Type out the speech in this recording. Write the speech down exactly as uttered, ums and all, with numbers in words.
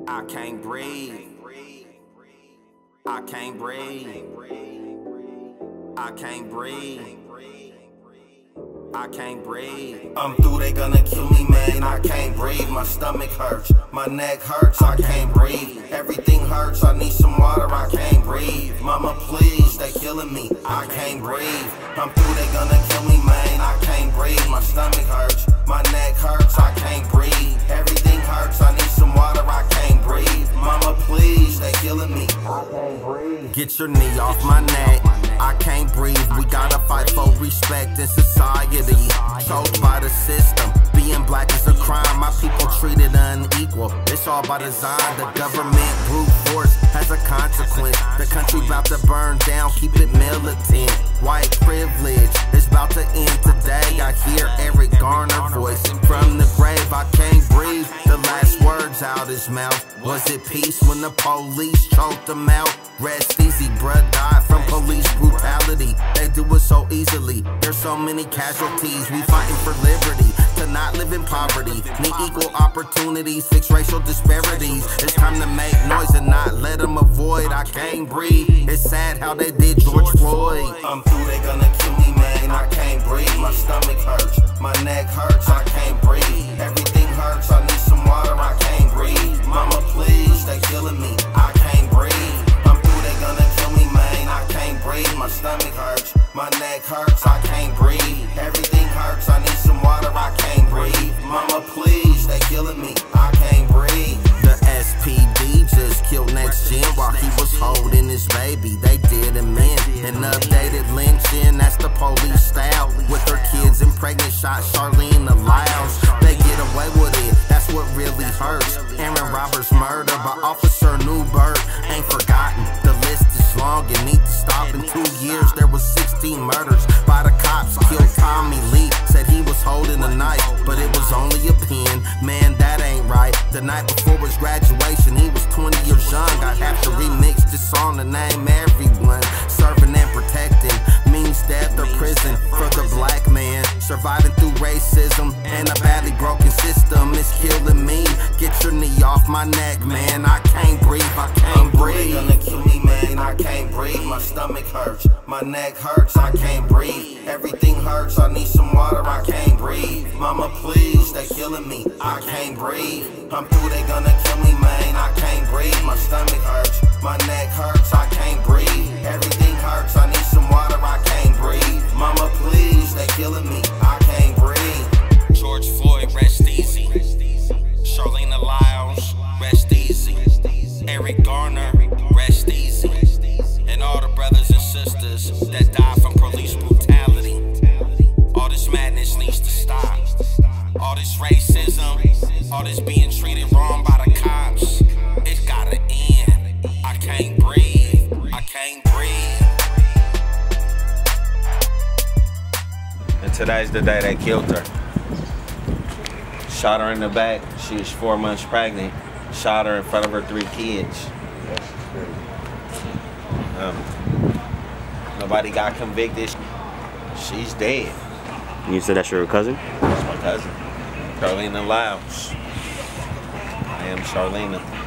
I can't breathe. I can't breathe. I can't breathe. I can't breathe. I'm through, they gonna kill me, man. I can't breathe. My stomach hurts, my neck hurts. I can't breathe. Everything hurts. I need some water. I can't breathe. Mama, please, they killing me. I can't breathe. I'm through, they gonna kill me, man. I can't breathe. My stomach hurts, my neck hurts. I can't breathe. Everything hurts. I need some water. I can't breathe. Mama, please, they killing me. I can't breathe. Get your knee off my neck. I can't breathe. We gotta fight for respect in society. Choked by the system. Being black is a crime. My people treated unequal. It's all by design. The government brute force has a consequence. The country about to burn down. Keep it militant. White privilege is about to end today. I hear Eric Garner voice from the grave. I can't breathe. The last words out his mouth. Was it peace when the police choked him out? Rest easy, bruh, died from police brutality. They do it so easily. There's so many casualties. We fighting for liberty, to not live in poverty. Need equal opportunities, fix racial disparities. It's time to make noise and not let them avoid. I can't breathe. It's sad how they did George Floyd. I'm through, they gonna kill me, man. I can't breathe. My stomach hurts, my neck hurts. I can't breathe. Everything hurts. I need some water. I can't breathe. Mama, please, they killing me. I can't breathe. Gonna kill me, man. I can't breathe. My stomach hurts, my neck hurts. I can't breathe. Everything hurts. I need some water. I can't breathe. Mama, please, they killing me. I can't breathe. The S P D just killed Next Gen while he was holding his baby. They did him in an updated lynching. That's the police style. With her kids and pregnant, shot Charleena Lyles. They get away with it. That's what really hurts. Aaron Roberts' murder by Officer Newbert ain't forgotten. The list is long and need to stop. In two years there was sixteen murders by the cops. Killed Tommy Lee, said he was holding a knife, but it was only a pen. Man, that ain't right. The night before his graduation, he was twenty years young. I'd have to remix this song to name everyone. Serving and protecting means death or prison for the black man. Surviving through racism and a badly broken system is killing me. Get your knee off my neck, man. I can't breathe. I can't breathe. Gonna kill me, man. I can't breathe. My stomach hurts, my neck hurts. I can't breathe. Everything hurts. I need some water. I can't breathe. Mama, please, they killing me. I can't breathe. I'm through. They gonna kill me, man. I can't breathe. My stomach hurts, my neck hurts. I can't breathe. Everything hurts. I need some water. I can't breathe. Mama, please, they killing me. I can't breathe. George Floyd, rest easy. Charleena Lyles, rest easy. Eric Garner, rest easy. And all the brothers and sisters that died from police brutality. All this madness needs to stop. All this racism, all this being treated wrong by the cops. It's gotta end. I can't breathe. I can't breathe. And today's the day they killed her. Shot her in the back. She was four months pregnant. Shot her in front of her three kids. Um, nobody got convicted. She's dead. And you said that's your cousin? That's my cousin, Charleena Lyles. I am Charleena.